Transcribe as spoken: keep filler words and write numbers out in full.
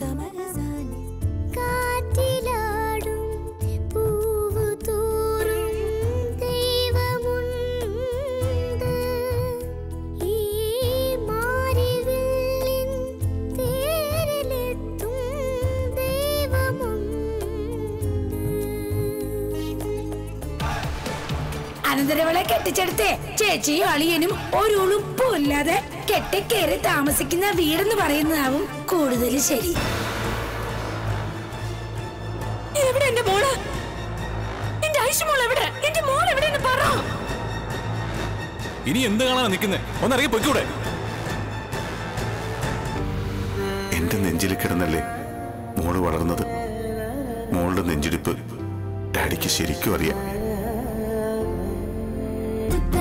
അനന്തരവളെ കെട്ടിച്ചെടുത്തേ ചേച്ചിയും അളിയനും ഒരു ഉളുപ്പും ഇല്ലാതെ കെട്ടിക്കേറി താമസിക്കുന്ന വീടെന്ന് പറയുന്നതാവും കൂടുതൽ ശരി. എവിടെ എന്റെ മോള്? എന്റെ ഐഷുമോൾ എവിടെ? എന്റെ മോൾ എവിടെയെന്ന് പറ. ഇനി എന്ത് കാണാൻ നിൽക്കുന്നേ? ഒന്നറിയ പൊയ്ക്കൂടെ? എന്റെ നെഞ്ചിൽ കിടന്നല്ലേ മോള് വളർന്നത്. മോളുടെ നെഞ്ചിടിപ്പ് ഡാഡിക്ക് ശരിക്കും അറിയാം.